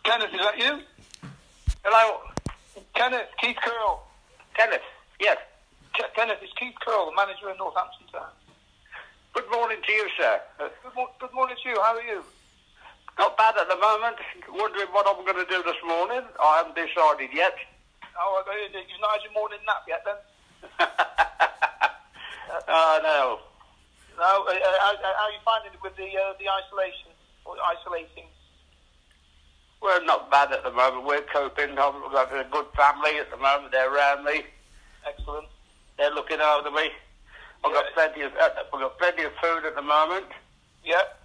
Kenneth, is that you? Hello? Kenneth, Keith Curle. Kenneth? Yes. Kenneth, it's Keith Curle, the manager in Northampton Town. Good morning to you, sir. Good morning to you. How are you? Not bad at the moment. Wondering what I'm going to do this morning. I haven't decided yet. Oh, you've not had your morning nap yet, then? No. No. How are you finding it with the isolation or isolating? We're not bad at the moment. We're coping. I've got a good family at the moment. They're around me. Excellent. They're looking after me. We've got plenty of food at the moment. Yeah.